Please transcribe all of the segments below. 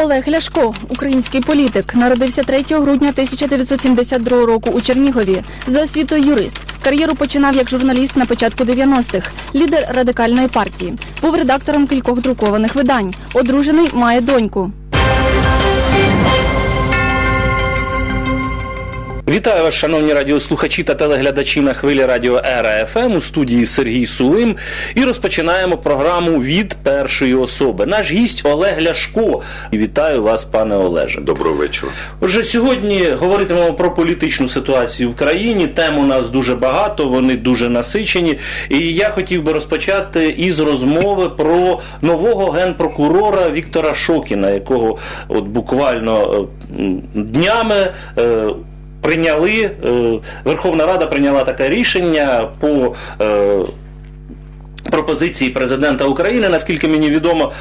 Олег Ляшко, український політик, народився 3 грудня 1972 року у Чернігові. За освітою юрист. Кар'єру починав як журналіст на початку 90-х. Лідер радикальної партії. Був редактором кількох друкованих видань. Одружений, має доньку. Вітаю вас, шановні радіослухачі та телеглядачі на хвилі радіо Ера ФМ, у студії Сергій Сулим. І розпочинаємо програму від першої особи. Наш гість Олег Ляшко. І вітаю вас, пане Олеже. Доброго вечора. Отже, сьогодні говоритимемо про політичну ситуацію в країні. Тем у нас дуже багато, вони дуже насичені. І я хотів би розпочати із розмови про нового генпрокурора Віктора Шокіна, якого от буквально днями Верховна Рада прийняла таке рішення по пропозиції президента України. Наскільки мені відомо,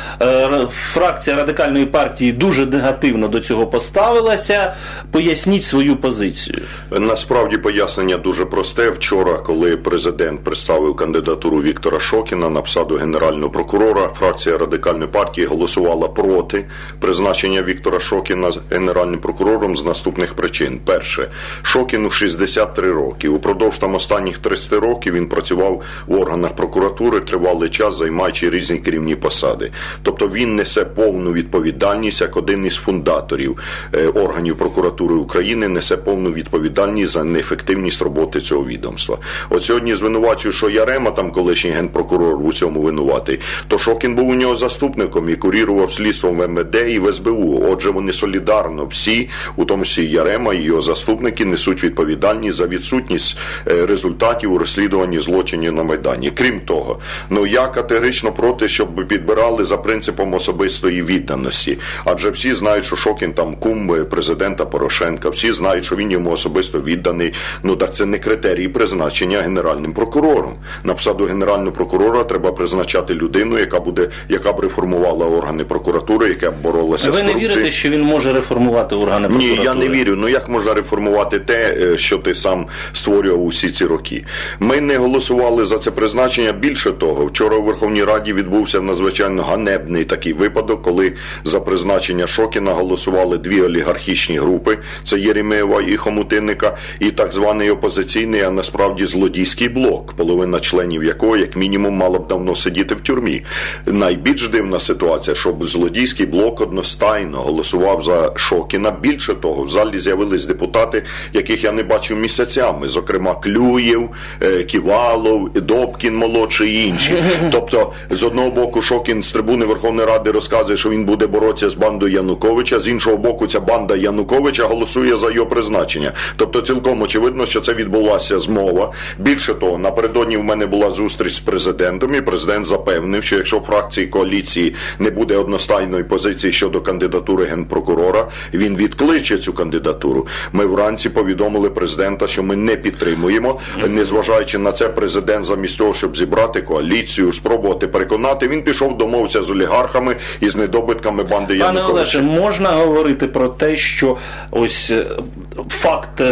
фракція Радикальної партії дуже негативно до цього поставилася. Поясніть свою позицію. Насправді пояснення дуже просте. Вчора, коли президент представив кандидатуру Віктора Шокіна на посаду Генерального прокурора, фракція Радикальної партії голосувала проти призначення Віктора Шокіна Генеральним прокурором з наступних причин. Перше, Шокіну 63 роки. Упродовж останніх 30 років він працював в органах прокуратури, тривалий час займаючи різні керівні посади. Тобто він несе повну відповідальність, як один із фундаторів органів прокуратури України, несе повну відповідальність за неефективність роботи цього відомства. От сьогодні звинувачують, що Ярема, там колишній генпрокурор, у цьому винуватий, то Шокін був у нього заступником і курірував слідством в МВД і в СБУ. Отже, вони солідарно всі, у тому числі Ярема і його заступники, несуть відповідальність за відсутність результатів у розслідуванні злочинів на Майдані. Крім того, я категорично проти, щоб підбирали за принципом особистої відданості. Адже всі знають, що Шокін там кум президента Порошенка, всі знають, що він йому особисто відданий. Так це не критерій призначення генеральним прокурором. На посаду генерального прокурора треба призначати людину, яка б реформувала органи прокуратури, яка б боролася з корупцією. Ви не вірите, що він може реформувати органи прокуратури? Ні, я не вірю. Як можна реформувати те, що ти сам створював усі ці роки? Ми не голосували за це призначення. Більше того, вчора у Верховній Раді відбувся надзвичайно ганебний такий випадок, коли за призначення Шокіна голосували дві олігархічні групи, це Єремєєва і Хомутинника, і так званий опозиційний, а насправді злодійський блок, половина членів якого, як мінімум, мала б давно сидіти в тюрмі. Найбільш дивна ситуація, щоб злодійський блок одностайно голосував за Шокіна. Більше того, в залі з'явились депутати, яких я не бачив місяцями, зокрема Клюєв, Ківалов, Добкін молодший і інші. Тобто, з одного боку, Шокін з трибуни Верховної Ради розказує, що він буде боротися з бандою Януковича, з іншого боку, ця банда Януковича голосує за його призначення. Тобто, цілком очевидно, що це відбулася змова. Більше того, напередодні в мене була зустріч з президентом, і президент запевнив, що якщо в фракції коаліції не буде одностайної позиції щодо кандидатури генпрокурора, він відкличе цю кандидатуру. Ми вранці повідомили президента, що ми не підтримуємо. Незважаючи на це, президент замість того, щоб зібрати коаліцію, спробувати переконати, він пішов домовитися з олігархами і з недобитками банди Януковича. Пане Олеже, можна говорити про те, що ось факт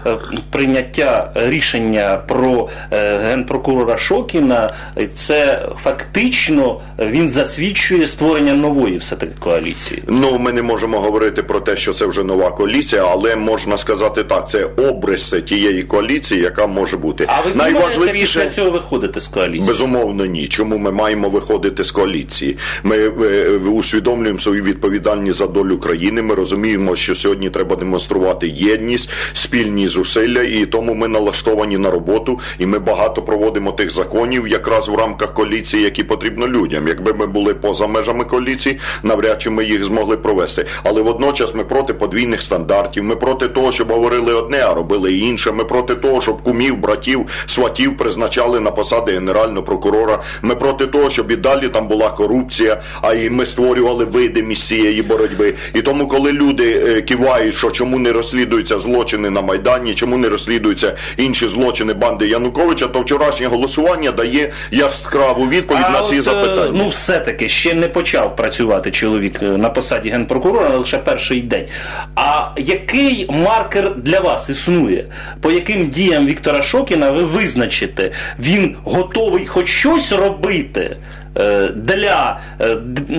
прийняття рішення про генпрокурора Шокіна, це фактично він засвідчує створення нової все-таки коаліції? Ми не можемо говорити про те, що це вже нова коаліція, але можна сказати так, це обриси тієї коаліції, яка може бути. А ви можете після цього виходити з коаліції? Безумовно, ні. Чому ми маємо виходити з коаліції? Ми усвідомлюємо свою відповідальність за долю країни, ми розуміємо, що сьогодні треба демонструвати єдність, спільні зусилля, і тому ми налаштовані на роботу, і ми багато проводимо тих законів якраз в рамках коаліції, які потрібно людям. Якби ми були поза межами коаліції, навряд чи ми їх змогли провести. Але водночас ми проти подвійних стандартів, ми проти того, щоб говорили одне, а робили інше, ми проти того, щоб кумів, братів, сватів призначали на посади генерального прокурора, ми проти того, щоб і далі там була корупція, а і ми створювали видимість цієї боротьби. І тому, коли люди кивають, що чому не розслідуються злочини на Майдані, чому не розслідуються інші злочини банди Януковича, то вчорашнє голосування дає яскраву відповідь на ці запитання. Все-таки ще не почав працювати чоловік на посаді генпрокурора, лише перший день. А який маркер для вас існує? По яким діям Віктора Шокіна ви визначите, він готовий хоч щось робити для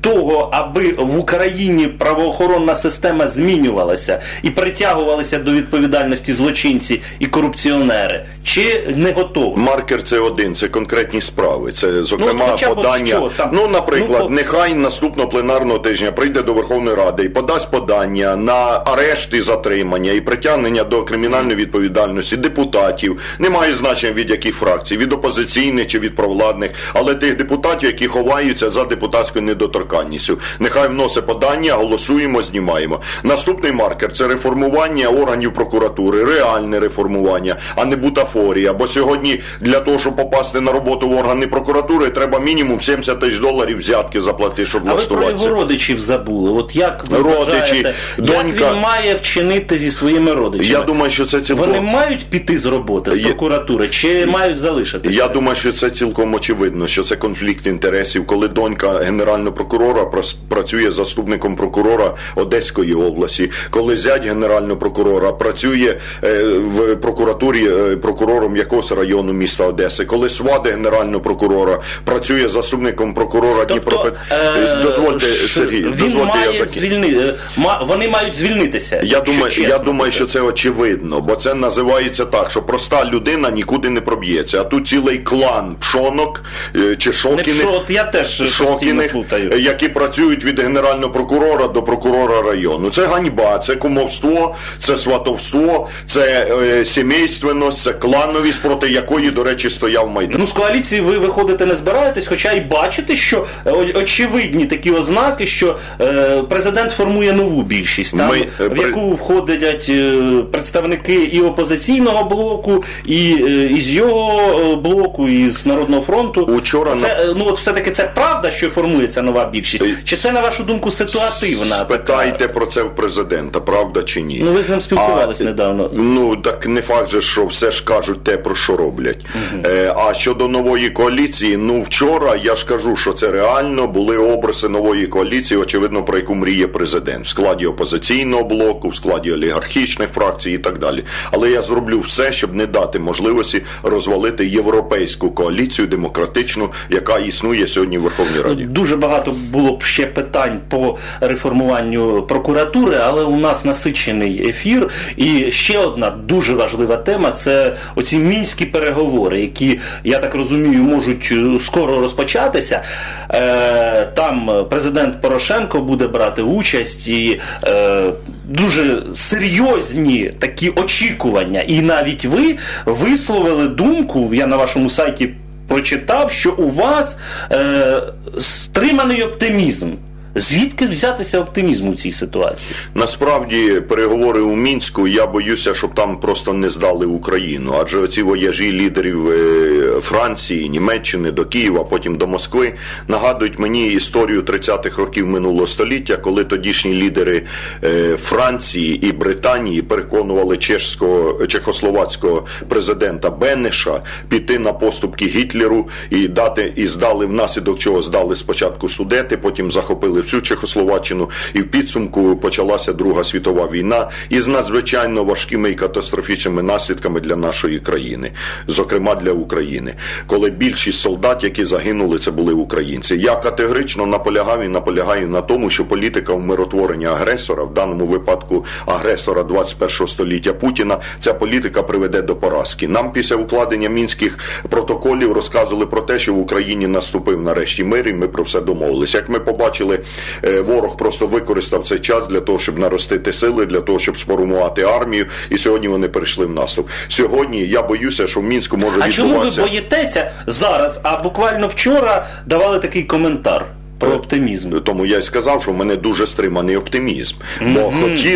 того, аби в Україні правоохоронна система змінювалася і притягувалися до відповідальності злочинці і корупціонери? Чи не готові? Маркер це один, це конкретні справи. Це, зокрема, хоча б подання. що там? Наприклад, нехай наступного пленарного тижня прийде до Верховної Ради і подасть подання на арешт і затримання і притягнення до кримінальної відповідальності депутатів. Немає значення від яких фракцій, від опозиційних чи від провладних, але тих депутатів, які ховаються за депутатською недоторканністю. Нехай вносить подання, голосуємо, знімаємо. Наступний маркер – це реформування органів прокуратури, реальне реформування, а не бутафорія. Бо сьогодні для того, щоб попасти на роботу в органи прокуратури, треба мінімум $70 тисяч взятки заплатити, щоб влаштуватися. А ви про його родичів забули. От як ви вважаєте, як він має вчинити зі своїми родичами? Я думаю, що це цілком... Вони мають піти з роботи, з прокуратури, чи мають залишитися? Я думаю, що це цілком очевидно, що це конфлікт інтересів. Коли донька генерального прокурора працює заступником прокурора Одеської області, коли зять генерального прокурора працює в прокуратурі прокурором якогось району міста Одеси, коли сват генерального прокурора працює заступником прокурора Дніпропетровського. Дозвольте, Сергій, дозвольте я закінчу. Вони мають звільнитися. Я думаю, що це очевидно, бо це називається так, що проста людина нікуди не проб'ється. А тут цілий клан Пшонок чи Шокіних, я теж які працюють від генерального прокурора до прокурора району. Це ганьба, це кумовство, це сватовство, це сімейственність, це клановість, проти якої, до речі, стояв Майдан. З коаліції ви виходити не збираєтесь, хоча і бачите, що очевидні такі ознаки, що президент формує нову більшість, там, в яку входять представники і опозиційного блоку, і з його блоку, і з Народного фронту. Все-таки це правда, що формується нова більшість? Чи це, на вашу думку, ситуативна? Спитайте про це в президента, правда чи ні? Ви з ним спілкувалися недавно. Так не факт же, що все ж кажуть те, про що роблять. А щодо нової коаліції, вчора я ж кажу, що це реально були обриси нової коаліції, очевидно, про яку мріє президент. В складі опозиційного блоку, в складі олігархічних фракцій і так далі. Але я зроблю все, щоб не дати можливості розвалити європейську коаліцію демократичну, яка існує сьогодні в Верховній Раді. Дуже багато було б ще питань по реформуванню прокуратури, але у нас насичений ефір. І ще одна дуже важлива тема – це оці мінські переговори, які, я так розумію, можуть скоро розпочатися. Там президент Порошенко буде брати участь і дуже серйозні такі очікування. І навіть ви висловили думку, я на вашому сайті прочитав, що у вас стриманий оптимізм. Звідки взятися оптимізму в цій ситуації? Насправді, переговори у Мінську, я боюся, щоб там просто не здали Україну. Адже оці вояжі лідерів Франції, Німеччини до Києва, потім до Москви, нагадують мені історію 30-х років минулого століття, коли тодішні лідери Франції і Британії переконували чехословацького президента Бенеша піти на поступки Гітлеру і здали, внаслідок чого здали спочатку Судети, потім захопили всю Чехословаччину, і в підсумку почалася Друга світова війна із надзвичайно важкими і катастрофічними наслідками для нашої країни, зокрема для України, коли більшість солдат, які загинули, це були українці. Я категорично наполягаю на тому, що політика вмиротворення агресора, в даному випадку агресора 21 століття Путіна, ця політика приведе до поразки. Нам після укладення мінських протоколів розказували про те, що в Україні наступив нарешті мир, і ми про все домовилися. Як ми побачили, ворог просто використав цей час для того, щоб наростити сили, для того, щоб сформувати армію, і сьогодні вони перейшли в наступ. Сьогодні я боюся, що в Мінську може відбуватися... А чому ви боїтеся зараз, а буквально вчора давали такий коментар про оптимізм? Тому я й сказав, що в мене дуже стриманий оптимізм. Бо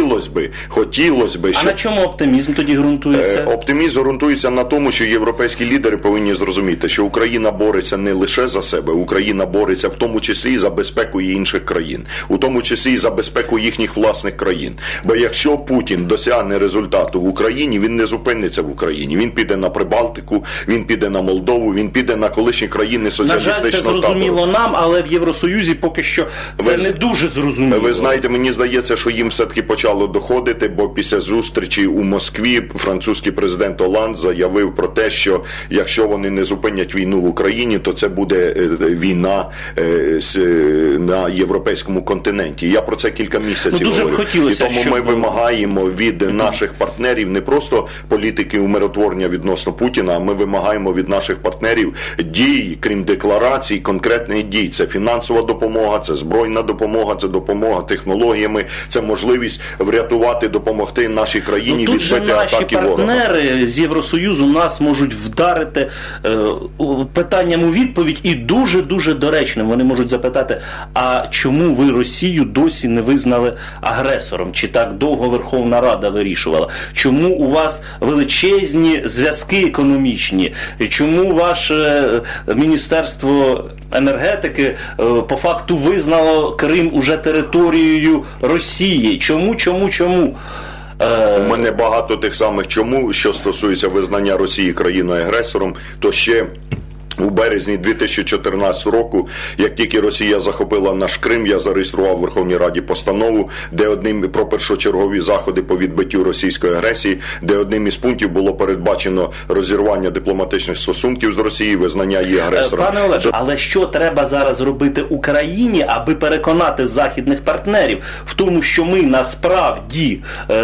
хотілось би... А на чому оптимізм тоді ґрунтується? Оптимізм ґрунтується на тому, що європейські лідери повинні зрозуміти, що Україна бореться не лише за себе, Україна бореться в тому числі і за безпеку інших країн, у тому числі і за безпеку їхніх власних країн. Бо якщо Путін досягне результату в Україні, він не зупиниться в Україні. Він піде на Прибалтику, він піде на Молдову, він піде на колишні країни соціалістичного табору. На жаль, це зрозуміло нам, але в Євросоюзі Євросоюзі поки що це не дуже зрозуміло. Ви знаєте, мені здається, що їм все-таки почало доходити, бо після зустрічі у Москві французький президент Оланд заявив про те, що якщо вони не зупинять війну в Україні, то це буде війна на європейському континенті. Я про це кілька місяців говорю. І тому ми вимагаємо від наших партнерів не просто політики умиротворення відносно Путіна, а ми вимагаємо від наших партнерів дій, крім декларацій, конкретних дій. Це фінансова допомога, це збройна допомога, це допомога технологіями, це можливість врятувати, допомогти нашій країні відбити атаки ворога. Тут же наші партнери з Євросоюзу нас можуть вдарити питанням у відповідь і дуже-дуже доречним. Вони можуть запитати, а чому ви Росію досі не визнали агресором? Чи так довго Верховна Рада вирішувала? Чому у вас величезні зв'язки економічні? Чому ваше Міністерство енергетики по факту визнало Крим уже територією Росії? Чому? У мене багато тих самих чому, що стосується визнання Росії країною-агресором, то ще у березні 2014 року, як тільки Росія захопила наш Крим, я зареєстрував в Верховній Раді постанову, де про першочергові заходи по відбиттю російської агресії, де одним із пунктів було передбачено розірвання дипломатичних стосунків з Росією, визнання її агресором. Пане Олеже, але що треба зараз робити Україні, аби переконати західних партнерів в тому, що ми насправді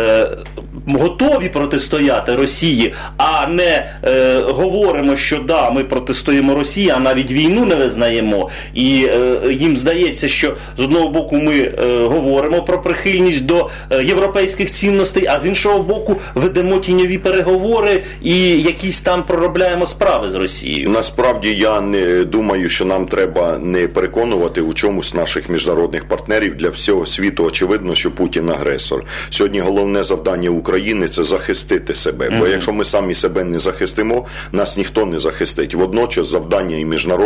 готові протистояти Росії, а не говоримо, що да, ми протистоїмо Росії, а навіть війну не визнаємо. І їм здається, що з одного боку ми говоримо про прихильність до європейських цінностей, а з іншого боку ведемо тіньові переговори і якісь там проробляємо справи з Росією. Насправді я не думаю, що нам треба не переконувати у чомусь наших міжнародних партнерів. Для всього світу очевидно, що Путін агресор. Сьогодні головне завдання України – це захистити себе. Бо якщо ми самі себе не захистимо, нас ніхто не захистить. Водночас завдання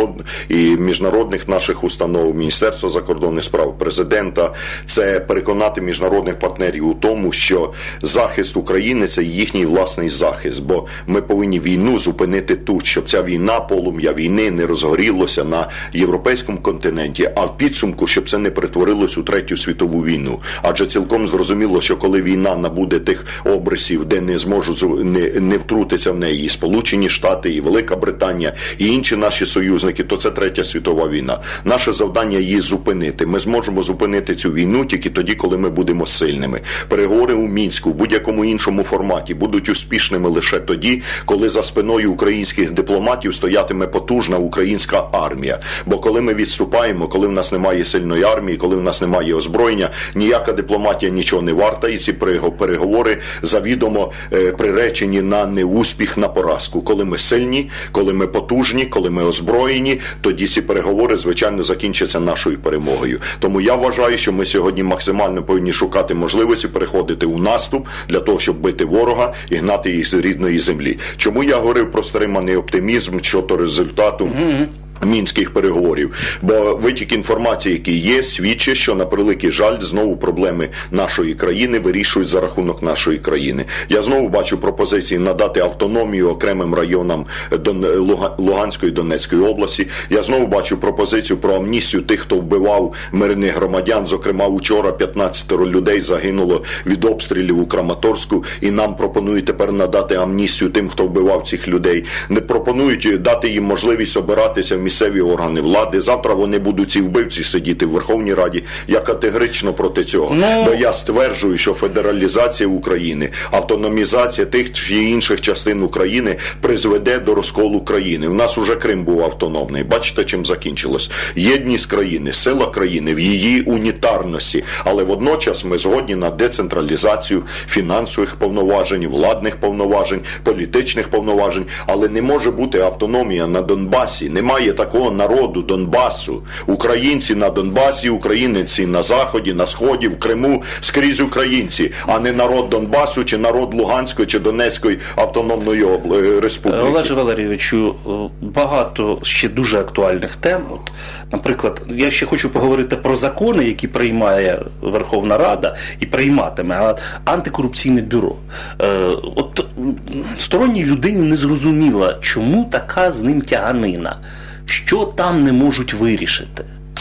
і міжнародних наших установ, Міністерства закордонних справ, Президента – це переконати міжнародних партнерів у тому, що захист України – це їхній власний захист. Бо ми повинні війну зупинити тут, щоб ця війна, полум'я війни не розгорілося на європейському континенті, а в підсумку, щоб це не перетворилось у Третю світову війну. Адже цілком зрозуміло, що коли війна набуде тих обрисів, де не зможуть не втрутитися в неї і Сполучені Штати, і Велика Британія, і інші наші союзники, то це Третя світова війна. Наше завдання її зупинити. Ми зможемо зупинити цю війну тільки тоді, коли ми будемо сильними. Переговори у Мінську, в будь-якому іншому форматі будуть успішними лише тоді, коли за спиною українських дипломатів стоятиме потужна українська армія. Бо коли ми відступаємо, коли в нас немає сильної армії, коли в нас немає озброєння, ніяка дипломатія нічого не варта, і ці переговори завідомо приречені на неуспіх, на поразку. Коли ми сильні, коли ми потужні, коли ми озброєні, тоді ці переговори, звичайно, закінчаться нашою перемогою. Тому я вважаю, що ми сьогодні максимально повинні шукати можливості переходити у наступ для того, щоб бити ворога і гнати їх з рідної землі. Чому я говорив про стриманий оптимізм щодо результату мінських переговорів? Бо витік інформації, який є, свідчить, що на превеликий жаль знову проблеми нашої країни вирішують за рахунок нашої країни. Я знову бачу пропозиції надати автономію окремим районам Луганської і Донецької області. Я знову бачу пропозицію про амністію тих, хто вбивав мирних громадян. Зокрема, учора 15 людей загинуло від обстрілів у Краматорську, і нам пропонують тепер надати амністію тим, хто вбивав цих людей. Не пропонують дати їм можливість обиратися в місцеві органи влади. Завтра вони будуть, ці вбивці, сидіти в Верховній Раді. Я категорично проти цього. Бо я стверджую, що федералізація України, автономізація тих чи інших частин України призведе до розколу країни. У нас уже Крим був автономний. Бачите, чим закінчилось? Єдність країни, сила країни в її унітарності. Але водночас ми згодні на децентралізацію фінансових повноважень, владних повноважень, політичних повноважень. Але не може бути автономія на Донбасі. Немає такого народу Донбасу. Українці на Донбасі, українці на Заході, на Сході, в Криму, скрізь українці, а не народ Донбасу, чи народ Луганської, чи Донецької автономної республіки. Олеже Валерійовичу, багато ще дуже актуальних тем. От, наприклад, я ще хочу поговорити про закони, які приймає Верховна Рада і прийматиме антикорупційне бюро. От сторонній людині не зрозуміла, чому така з ним тяганина. Що там не можуть вирішити?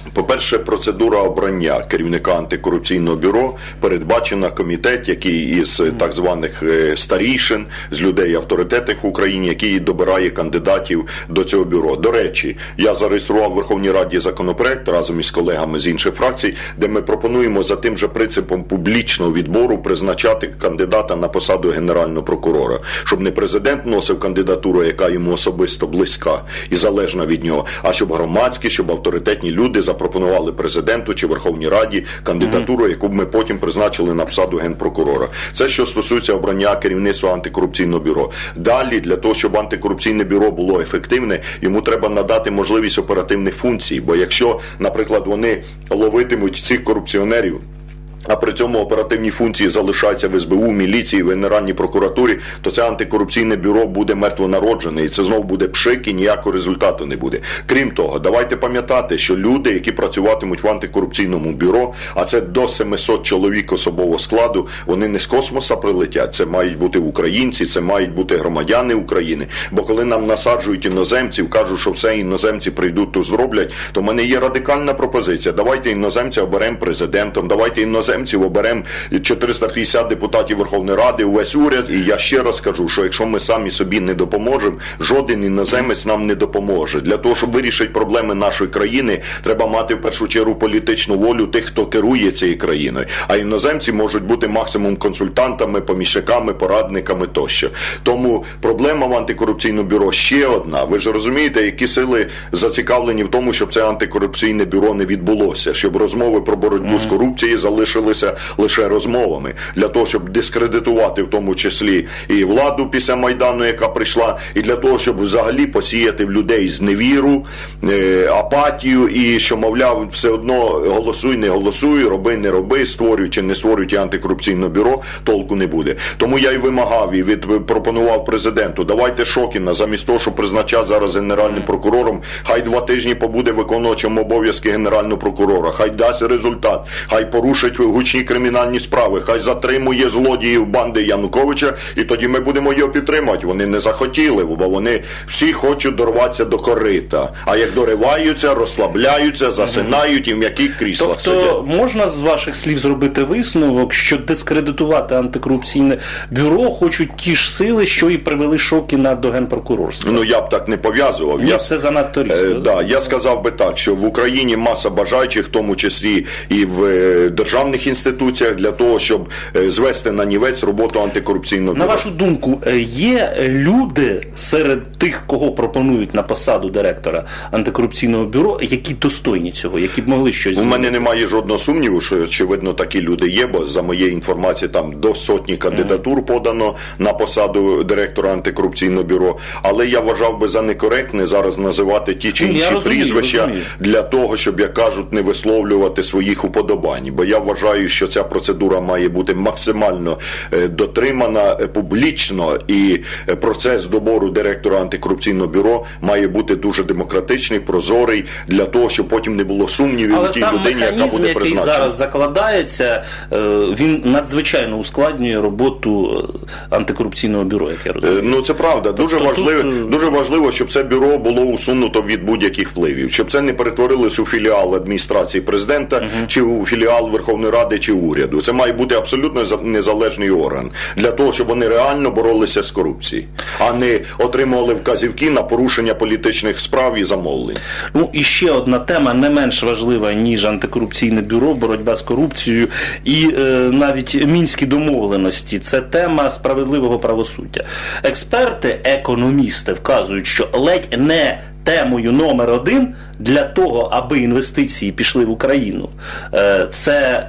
По-перше, процедура обрання керівника антикорупційного бюро передбачена комітет, який із так званих старійшин, з людей авторитетних в Україні, який добирає кандидатів до цього бюро. До речі, я зареєстрував в Верховній Раді законопроект разом із колегами з інших фракцій, де ми пропонуємо за тим же принципом публічного відбору призначати кандидата на посаду Генерального прокурора. Щоб не президент вносив кандидатуру, яка йому особисто близька і залежна від нього, а щоб громадські, щоб авторитетні люди запропонували президенту чи Верховній Раді кандидатуру, яку б ми потім призначили на посаду генпрокурора. Це що стосується обрання керівництва антикорупційного бюро. Далі, для того, щоб антикорупційне бюро було ефективне, йому треба надати можливість оперативних функцій. Бо якщо, наприклад, вони ловитимуть цих корупціонерів, а при цьому оперативні функції залишаються в СБУ, міліції, в Генеральній прокуратурі, то це антикорупційне бюро буде мертвонароджене, і це знову буде пшик, і ніякого результату не буде. Крім того, давайте пам'ятати, що люди, які працюватимуть в антикорупційному бюро, а це до 700 чоловік особового складу, вони не з космоса прилетять, це мають бути українці, це мають бути громадяни України. Бо коли нам насаджують іноземців, кажуть, що все іноземці прийдуть, то зроблять, то в мене є радикальна пропозиція. Давайте іноземця оберемо президентом, давайте іноземців оберемо 450 депутатів Верховної Ради, увесь уряд. І я ще раз кажу, що якщо ми самі собі не допоможемо, жоден іноземець нам не допоможе. Для того, щоб вирішити проблеми нашої країни, треба мати в першу чергу політичну волю тих, хто керує цією країною. А іноземці можуть бути максимум консультантами, помічниками, порадниками тощо. Тому проблема в антикорупційному бюро ще одна. Ви ж розумієте, які сили зацікавлені в тому, щоб це антикорупційне бюро не відбулося, щоб розмови про боротьбу з корупцією залишилися лише розмовами, для того, щоб дискредитувати в тому числі і владу після Майдану, яка прийшла, і для того, щоб взагалі посіяти в людей зневіру, апатію, і що, мовляв, все одно голосуй, не голосуй, роби, не роби, створюй чи не створюй антикорупційне бюро, толку не буде. Тому я й вимагав, і пропонував президенту, давайте Шокіна, замість того, щоб призначати зараз генеральним прокурором, хай 2 тижні побуде виконувачем обов'язки генерального прокурора, хай дасть результат, хай порушить гучні кримінальні справи, хай затримує злодіїв банди Януковича, і тоді ми будемо його підтримувати. Вони не захотіли, бо вони всі хочуть дорватися до корита. А як дориваються, розслабляються, засинають і в м'яких кріслах сидять. Тобто можна з ваших слів зробити висновок, що дискредитувати антикорупційне бюро хочуть ті ж сили, що і привели Шокіна до генпрокурорства? Ну, я б так не пов'язував. Це занадто різко. Я сказав би так, що в Україні маса бажаючих, в тому числі і в державних інституціях, для того, щоб звести на нівець роботу антикорупційного бюро. На вашу думку, є люди серед тих, кого пропонують на посаду директора антикорупційного бюро, які достойні цього, які б могли щось зробити? У мене немає жодного сумніву, що, очевидно, такі люди є, бо за моєю інформацією там до 100 кандидатур подано на посаду директора антикорупційного бюро, але я вважав би за некоректне зараз називати ті чи інші прізвища для того, щоб, як кажуть, не висловлювати своїх уподобань. Бо я вважаю, що ця процедура має бути максимально дотримана публічно, і процес добору директора антикорупційного бюро має бути дуже демократичний, прозорий, для того, щоб потім не було сумнівів у тій людині, яка буде призначена. Але сам механізм, який зараз закладається, він надзвичайно ускладнює роботу антикорупційного бюро, як я розумію. Ну, це правда. Дуже важливо, щоб це бюро було усунуто від будь-яких впливів, щоб це не перетворилось у філіал адміністрації президента, чи у філіал Верховної Ради, чи уряду. Це має бути абсолютно незалежний орган, для того, щоб вони реально боролися з корупцією, а не отримували вказівки на порушення політичних справ і замовлень. Ну, і ще одна тема, не менш важлива, ніж антикорупційне бюро, боротьба з корупцією і навіть мінські домовленості. Це тема справедливого правосуддя. Експерти, економісти вказують, що ледь не темою номер 1 для того, аби інвестиції пішли в Україну, це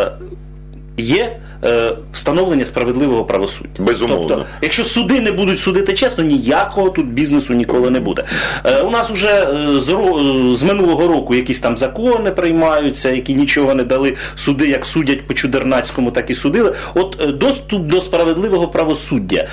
є встановлення справедливого правосуддя. Безумовно. Тобто, якщо суди не будуть судити чесно, ніякого тут бізнесу ніколи не буде. У нас уже з минулого року якісь там закони приймаються, які нічого не дали. Суди як судять по Чудернацькому, так і судили. От доступ до справедливого правосуддя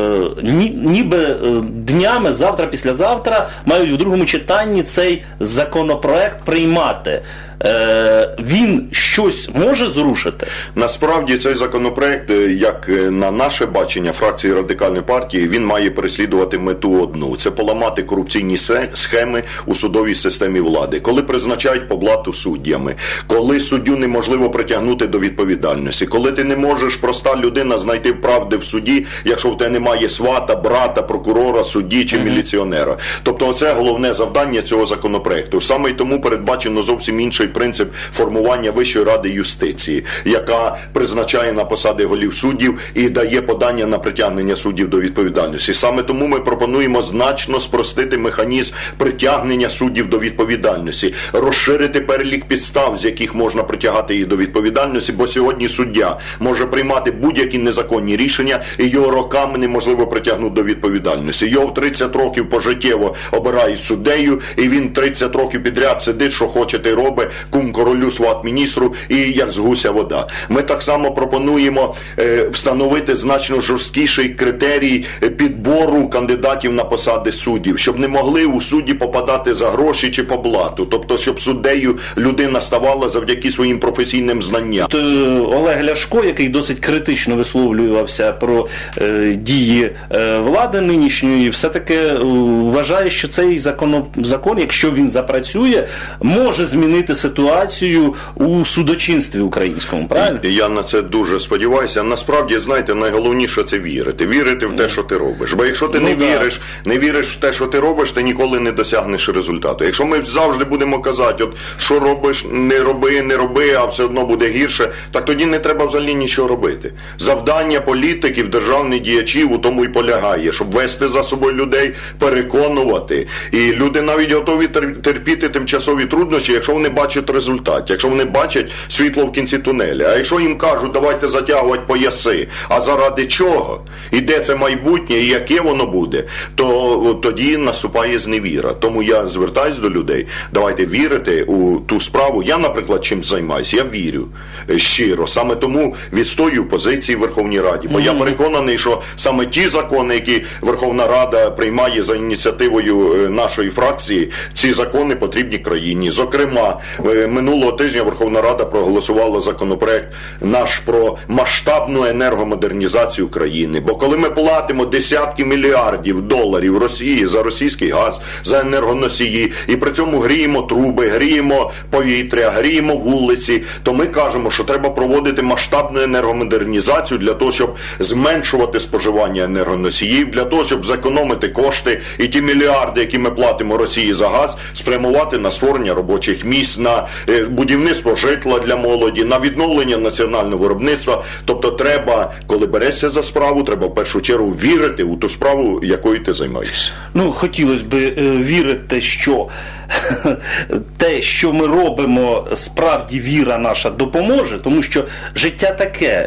ніби днями, завтра, післязавтра мають в другому читанні цей законопроект приймати. він щось може зрушити? Насправді цей законопроект, як на наше бачення фракції Радикальної партії, він має переслідувати мету одну – це поламати корупційні схеми у судовій системі влади. Коли призначають по блату суддями, коли суддю неможливо притягнути до відповідальності, коли ти не можеш, проста людина, знайти правди в суді, якщо в тебе немає свата, брата, прокурора, судді чи міліціонера. Тобто оце головне завдання цього законопроекту. Саме й тому передбачено зовсім інший принцип формування Вищої ради юстиції, яка призначає на посади голів суддів і дає подання на притягнення суддів до відповідальності. Саме тому ми пропонуємо значно спростити механізм притягнення суддів до відповідальності, розширити перелік підстав, з яких можна притягати їх до відповідальності, бо сьогодні суддя може приймати будь-які незаконні рішення, і його роками неможливо притягнути до відповідальності. Його в 30 років пожиттєво обирають суддею, і він 30 років підряд сидить, що хоче, ти робить, кум королю, сват міністру, і як з гуся вода. Ми так само пропонуємо встановити значно жорсткіший критерій підбору кандидатів на посади суддів, щоб не могли у судді попадати за гроші чи по блату. Тобто, щоб суддею людина ставала завдяки своїм професійним знанням. Олег Ляшко, який досить критично висловлювався про дії влади нинішньої, все-таки вважає, що цей закон, якщо він запрацює, може змінити ситуацію у судочинстві українському, правильно? Я на це дуже сподіваюся. Насправді, знаєте, найголовніше – це вірити. Вірити в те, що ти робиш. Бо якщо ти не віриш в те, що ти робиш, ти ніколи не досягнеш результату. Якщо ми завжди будемо казати, от що робиш, не роби, а все одно буде гірше, так тоді не треба взагалі нічого робити. Завдання політиків, державних діячів у тому і полягає, щоб вести за собою людей, переконувати. І люди навіть готові терпіти тимчасові труднощі, якщо вони бачать результат, якщо вони бачать світло в кінці тунеля. А якщо їм кажуть, давайте затягувати пояси, а заради чого? І де це майбутнє, і яке воно буде, то тоді наступає зневіра. Тому я звертаюсь до людей, давайте вірити у ту справу. Я, наприклад, чим займаюся? Я вірю щиро. Саме тому відстоюю позиції в Верховній Раді. Бо я переконаний, що саме ті закони, які Верховна Рада приймає за ініціативою нашої фракції, ці закони потрібні країні. Зокрема, минулого тижня Верховна Рада проголосувала законопроект наш про масштабну енергомодернізацію країни. Бо коли ми платимо десятки мільярдів доларів Росії за російський газ, за енергоносії, і при цьому гріємо труби, гріємо повітря, гріємо вулиці, то ми кажемо, що треба проводити масштабну енергомодернізацію для того, щоб зменшувати споживання енергоносіїв, для того, щоб зекономити кошти і ті мільярди, які ми платимо Росії за газ, спрямувати на створення робочих місць, на будівництво житла для молоді, на відновлення національного виробництва. Тобто треба, коли берешся за справу, треба в першу чергу вірити у ту справу, якою ти займаєшся. Ну, хотілося б вірити, що те, що ми робимо, справді віра наша допоможе, тому що життя таке.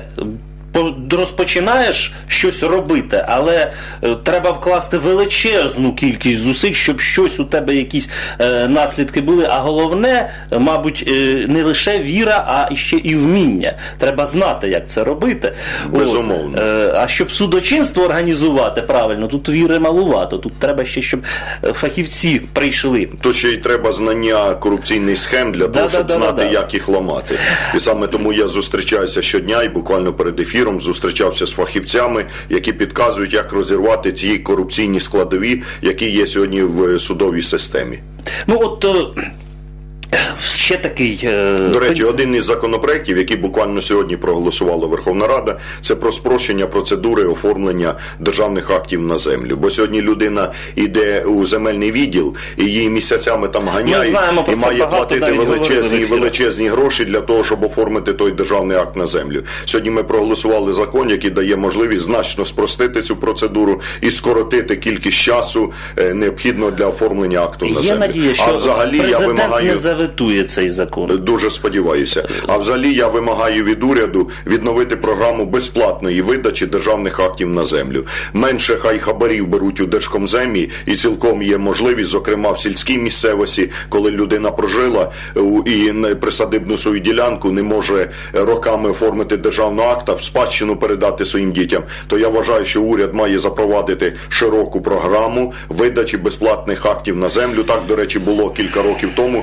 Розпочинаєш щось робити, але треба вкласти величезну кількість зусиль, щоб щось у тебе, якісь наслідки були. А головне, мабуть, не лише віра, а ще і вміння. Треба знати, як це робити. Безумовно. А щоб судочинство організувати правильно, тут віри малувато. Тут треба ще, щоб фахівці прийшли. То ще й треба знання корупційних схем для того, щоб знати, як їх ламати. І саме тому я зустрічаюся щодня і буквально перед ефіром зустрічався з фахівцями, які підказують, як розірвати ті корупційні складові, які є сьогодні в судовій системі. Ну от ще такий... До речі, один із законопроєктів, який буквально сьогодні проголосувала Верховна Рада, це про спрощення процедури оформлення державних актів на землю. Бо сьогодні людина йде у земельний відділ, і її місяцями там ганяють, і має платити величезні гроші для того, щоб оформити той державний акт на землю. Сьогодні ми проголосували закон, який дає можливість значно спростити цю процедуру і скоротити кількість часу, необхідного для оформлення акту на землю. Є надія, що президент не заветує цей закон. Дуже сподіваюся. А взагалі я вимагаю від уряду відновити програму безплатної видачі державних актів на землю. Менше хай хабарів беруть у Держкомземі, і цілком є можливість, зокрема в сільській місцевості, коли людина прожила і присадибну свою ділянку не може роками оформити державного акта, в спадщину передати своїм дітям, то я вважаю, що уряд має запровадити широку програму видачі безплатних актів на землю. Так, до речі, було кілька років тому, і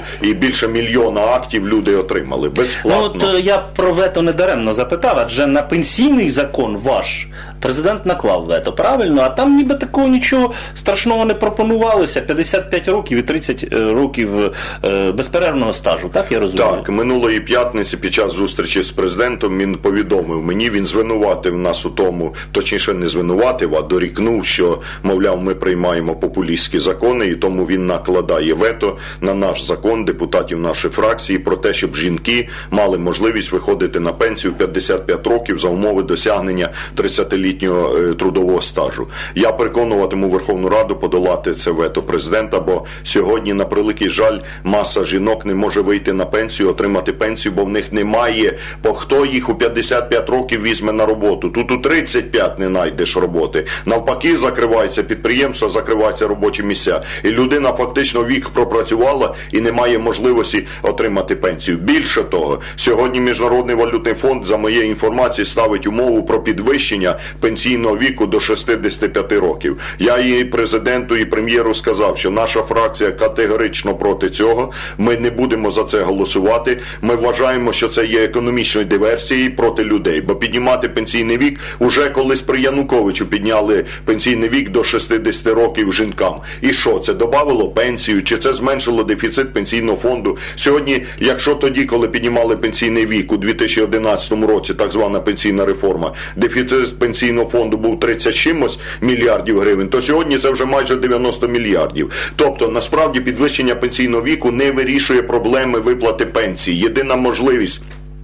більше мільйона актів люди отримали безплатно. Ну, от я про вето не даремно запитав, адже на пенсійний закон ваш президент наклав вето, правильно? А там ніби такого нічого страшного не пропонувалося. 55 років і 30 років безперервного стажу, так я розумію? Так, минулої п'ятниці під час зустрічі з президентом він повідомив мені, він звинуватив нас у тому, точніше не звинуватив, а дорікнув, що, мовляв, ми приймаємо популістські закони, і тому він накладає вето на наш закон, депутатів нашої фракції, про те, щоб жінки мали можливість виходити на пенсію в 55 років за умови досягнення 30-літнього трудового стажу. Я переконуватиму Верховну Раду подолати це вето президента, бо сьогодні, на превеликий жаль, маса жінок не може вийти на пенсію, отримати пенсію, бо в них немає, бо хто їх у 55 років візьме на роботу. Тут у 35 не знайдеш роботи. Навпаки, закриваються підприємства, закриваються робочі місця. І людина фактично вік пропрацювала і не має можливості отримати пенсію. Більше того, сьогодні Міжнародний валютний фонд, за моєю інформацією, ставить умову про підвищення пенсійного віку до 65 років. Я і президенту, і прем'єру сказав, що наша фракція категорично проти цього. Ми не будемо за це голосувати. Ми вважаємо, що це є економічною диверсією проти людей. Бо піднімати пенсійний вік, уже колись при Януковичу підняли пенсійний вік до 60 років жінкам. І що, це добавило пенсію? Чи це зменшило дефіцит пенсійного фонду? Сьогодні, якщо тоді, коли піднімали пенсійний вік у 2011 році, так звана пенсійна реформа, дефіцит пенсійного фонду був 30 чимось мільярдів гривень, то сьогодні це вже майже 90 мільярдів. Тобто, насправді, підвищення пенсійного віку не вирішує проблеми виплати пенсії. Єдина можливість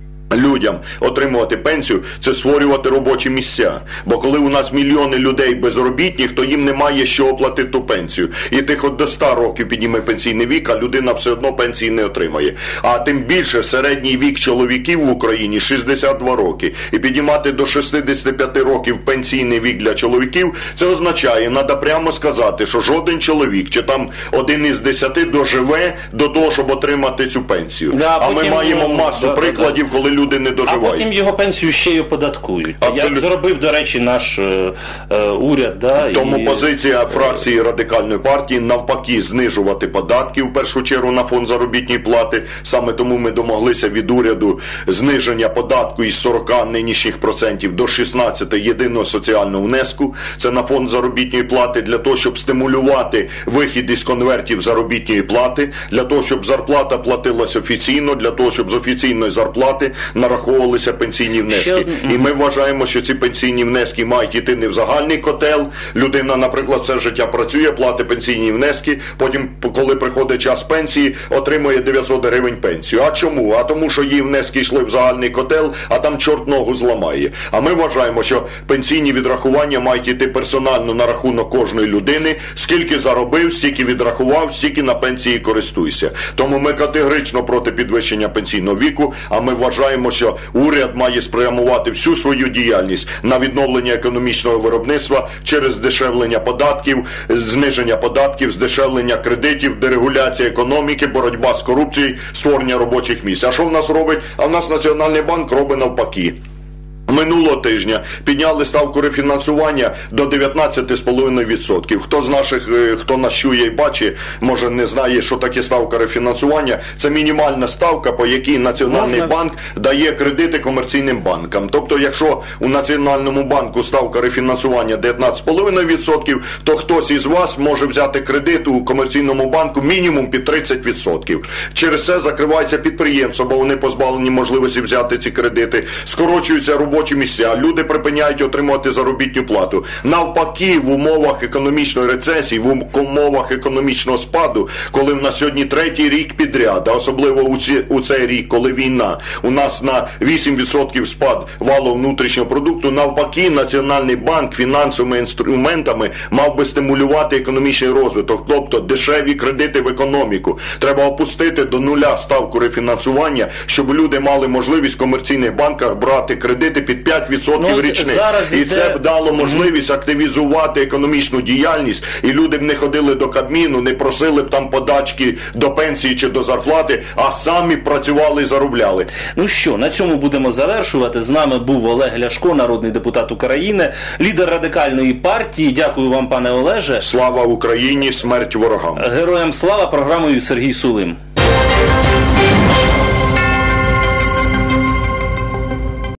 людям отримувати пенсію – це створювати робочі місця. Бо коли у нас мільйони людей безробітних, то їм немає що оплатити ту пенсію. І ти хоч до 100 років підніме пенсійний вік, а людина все одно пенсії не отримає. А тим більше середній вік чоловіків в Україні – 62 роки. І піднімати до 65 років пенсійний вік для чоловіків – це означає, треба прямо сказати, що жоден чоловік, чи там 1 із 10 доживе до того, щоб отримати цю пенсію. Да, а ми маємо масу прикладів, коли люди не доживають. А потім його пенсію ще й оподаткують. Абсолютно. Як зробив, до речі, наш уряд. Да, Тому позиція фракції Радикальної партії навпаки знижувати податки в першу чергу на фонд заробітної плати. Саме тому ми домоглися від уряду зниження податку із 40 нинішніх процентів до 16 єдиного соціального внеску. Це на фонд заробітної плати для того, щоб стимулювати вихід із конвертів заробітної плати, для того, щоб зарплата платилась офіційно, для того, щоб з офіційної зарплати нараховувалися пенсійні внески. І ми вважаємо, що ці пенсійні внески мають йти не в загальний котел. Людина, наприклад, все життя працює, платить пенсійні внески, потім, коли приходить час пенсії, отримує 900 гривень пенсію. А чому? А тому, що її внески йшли в загальний котел, а там чорт ногу зламає. А ми вважаємо, що пенсійні відрахування мають йти персонально на рахунок кожної людини. Скільки заробив, стільки відрахував, стільки на пенсії користуйся. Тому ми категорично проти підвищення пенсійного віку, а ми вважаємо, що уряд має спрямувати всю свою діяльність на відновлення економічного виробництва через здешевлення податків, зниження податків, здешевлення кредитів, дерегуляція економіки, боротьба з корупцією, створення робочих місць. А що в нас робить? А в нас Національний банк робить навпаки. Минулого тижня підняли ставку рефінансування до 19,5%. Хто з наших, хто нас чує і бачить, може не знає, що таке ставка рефінансування. Це мінімальна ставка, по якій Національний банк дає кредити комерційним банкам. Тобто, якщо у Національному банку ставка рефінансування 19,5%, то хтось із вас може взяти кредит у комерційному банку мінімум під 30%. Через це закривається підприємство, бо вони позбавлені можливості взяти ці кредити. Скорочуються робочі місця, люди припиняють отримувати заробітну плату. Навпаки, в умовах економічної рецесії, в умовах економічного спаду, коли в нас сьогодні 3-й рік підряд, а особливо у цей рік, коли війна, у нас на 8% спад валового внутрішнього продукту, навпаки, Національний банк фінансовими інструментами мав би стимулювати економічний розвиток, тобто дешеві кредити в економіку. Треба опустити до нуля ставку рефінансування, щоб люди мали можливість в комерційних банках брати кредити під 5% річних. І це б дало можливість активізувати економічну діяльність, і люди б не ходили до Кабміну, не просили б там подачки до пенсії чи до зарплати, а самі працювали і заробляли. Ну що, на цьому будемо завершувати. З нами був Олег Ляшко, народний депутат України, лідер Радикальної партії. Дякую вам, пане Олеже. Слава Україні, смерть ворогам. Героям слава. Програмою Сергій Сулим.